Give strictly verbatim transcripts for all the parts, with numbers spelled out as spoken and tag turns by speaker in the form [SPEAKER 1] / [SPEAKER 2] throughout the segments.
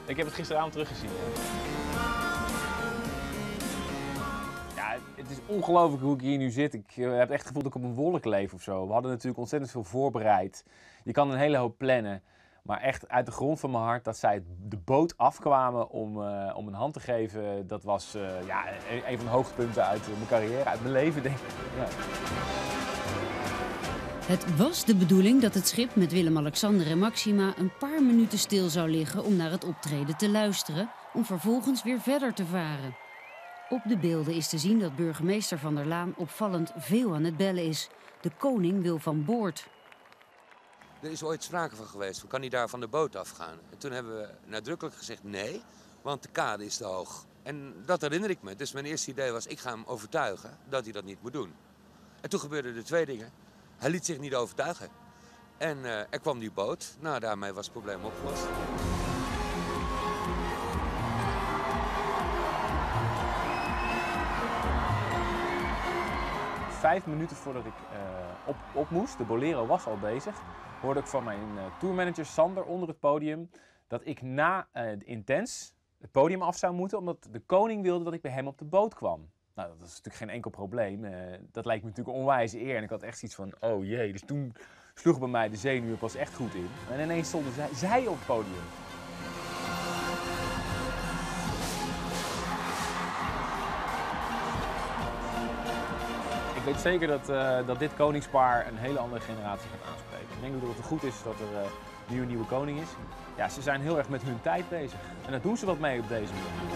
[SPEAKER 1] Ik heb het gisteravond teruggezien. Ja, het is ongelooflijk hoe ik hier nu zit. Ik uh, heb echt het gevoel dat ik op een wolk leef of zo. We hadden natuurlijk ontzettend veel voorbereid. Je kan een hele hoop plannen. Maar echt uit de grond van mijn hart dat zij de boot afkwamen om, uh, om een hand te geven. Dat was uh, ja, een, een van de hoogtepunten uit mijn carrière, uit mijn leven denk ik. Ja.
[SPEAKER 2] Het was de bedoeling dat het schip met Willem-Alexander en Maxima een paar minuten stil zou liggen om naar het optreden te luisteren, om vervolgens weer verder te varen. Op de beelden is te zien dat burgemeester Van der Laan opvallend veel aan het bellen is. De koning wil van boord.
[SPEAKER 3] Er is ooit sprake van geweest, kan hij daar van de boot afgaan? En toen hebben we nadrukkelijk gezegd nee, want de kade is te hoog. En dat herinner ik me. Dus mijn eerste idee was, ik ga hem overtuigen dat hij dat niet moet doen. En toen gebeurden er twee dingen. Hij liet zich niet overtuigen. En uh, er kwam die boot. Nou, daarmee was het probleem opgelost.
[SPEAKER 1] Vijf minuten voordat ik uh, op, op moest, de Bolero was al bezig, hoorde ik van mijn uh, tourmanager Sander onder het podium dat ik na uh, de Intens het podium af zou moeten, omdat de koning wilde dat ik bij hem op de boot kwam. Nou, dat is natuurlijk geen enkel probleem. Uh, dat lijkt me natuurlijk een onwijze eer en ik had echt zoiets van, oh jee. Dus toen sloeg bij mij de zenuwen pas echt goed in. En ineens stonden zij, zij op het podium. Ik weet zeker dat, uh, dat dit koningspaar een hele andere generatie gaat aanspreken. Ik denk dat het goed is dat er uh, nu een nieuwe koning is. Ja, ze zijn heel erg met hun tijd bezig. En daar doen ze wat mee op deze manier.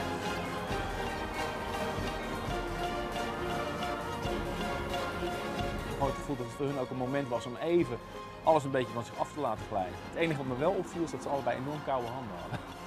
[SPEAKER 1] Ik had het gevoel dat het voor hun ook een moment was om even alles een beetje van zich af te laten glijden. Het enige wat me wel opviel is dat ze allebei enorm koude handen hadden.